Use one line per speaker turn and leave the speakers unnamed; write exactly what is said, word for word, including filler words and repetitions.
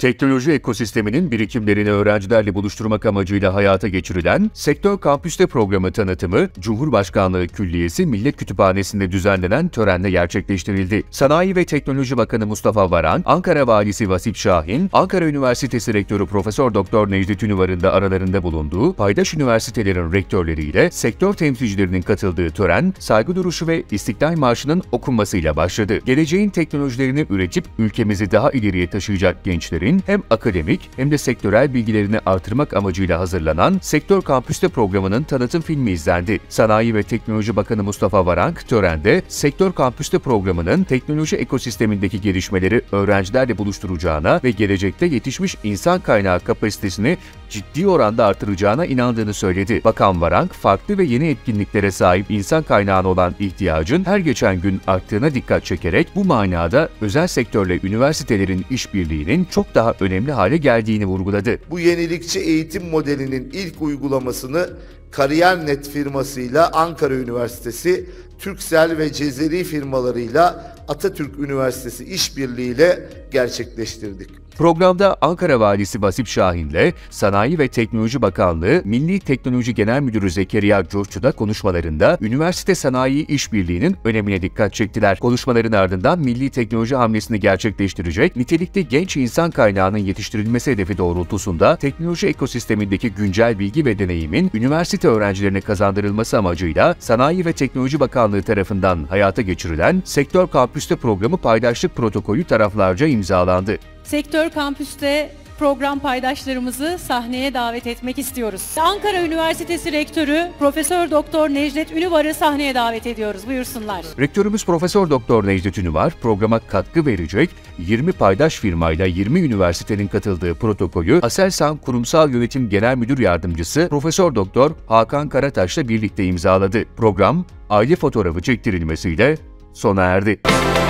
Teknoloji ekosisteminin birikimlerini öğrencilerle buluşturmak amacıyla hayata geçirilen Sektör Kampüste programı tanıtımı, Cumhurbaşkanlığı Külliyesi Millet Kütüphanesi'nde düzenlenen törenle gerçekleştirildi. Sanayi ve Teknoloji Bakanı Mustafa Varank, Ankara Valisi Vasip Şahin, Ankara Üniversitesi Rektörü Profesör Doktor Necdet Ünüvar'ın da aralarında bulunduğu paydaş üniversitelerin rektörleriyle sektör temsilcilerinin katıldığı tören, saygı duruşu ve İstiklal Marşı'nın okunmasıyla başladı. Geleceğin teknolojilerini üretip ülkemizi daha ileriye taşıyacak gençlerin hem akademik hem de sektörel bilgilerini artırmak amacıyla hazırlanan Sektör Kampüste programının tanıtım filmi izlendi. Sanayi ve Teknoloji Bakanı Mustafa Varank, törende Sektör Kampüste programının teknoloji ekosistemindeki gelişmeleri öğrencilerle buluşturacağına ve gelecekte yetişmiş insan kaynağı kapasitesini ciddi oranda artıracağına inandığını söyledi. Bakan Varank, farklı ve yeni etkinliklere sahip insan kaynağına olan ihtiyacın her geçen gün arttığına dikkat çekerek bu manada özel sektörle üniversitelerin işbirliğinin çok daha önemli hale geldiğini vurguladı.
Bu yenilikçi eğitim modelinin ilk uygulamasını KariyerNet firmasıyla Ankara Üniversitesi, Turkcell ve Cezeri firmalarıyla Atatürk Üniversitesi işbirliğiyle gerçekleştirdik.
Programda Ankara Valisi Vasip Şahin'le Sanayi ve Teknoloji Bakanlığı Milli Teknoloji Genel Müdürü Zekeriya Coşçu da konuşmalarında üniversite sanayi işbirliğinin önemine dikkat çektiler. Konuşmaların ardından milli teknoloji hamlesini gerçekleştirecek nitelikli genç insan kaynağının yetiştirilmesi hedefi doğrultusunda teknoloji ekosistemindeki güncel bilgi ve deneyimin üniversite öğrencilerine kazandırılması amacıyla Sanayi ve Teknoloji Bakanlığı tarafından hayata geçirilen Sektör Kampüste programı paydaşlık protokolü taraflarca imzalandı.
Sektör Kampüste program paydaşlarımızı sahneye davet etmek istiyoruz. Ankara Üniversitesi Rektörü Profesör Doktor Necdet Ünüvar'ı sahneye davet ediyoruz. Buyursunlar.
Rektörümüz Profesör Doktor Necdet Ünüvar, programa katkı verecek yirmi paydaş firmayla yirmi üniversitenin katıldığı protokolü Aselsan Kurumsal Yönetim Genel Müdür Yardımcısı Profesör Doktor Hakan Karataş'la birlikte imzaladı. Program aile fotoğrafı çektirilmesiyle sona erdi.